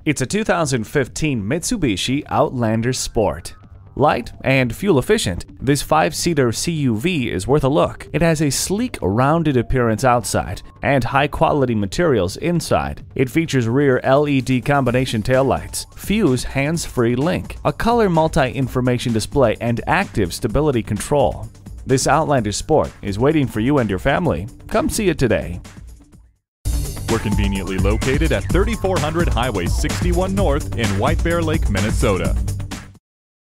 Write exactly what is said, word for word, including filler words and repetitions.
It's a two thousand fifteen Mitsubishi Outlander Sport. Light and fuel efficient, this five-seater C U V is worth a look. It has a sleek, rounded appearance outside and high-quality materials inside. It features rear L E D combination taillights, Fuse hands-free link, a color multi-information display, and active stability control. This Outlander Sport is waiting for you and your family. Come see it today. We're conveniently located at thirty-four hundred Highway sixty-one North in White Bear Lake, Minnesota.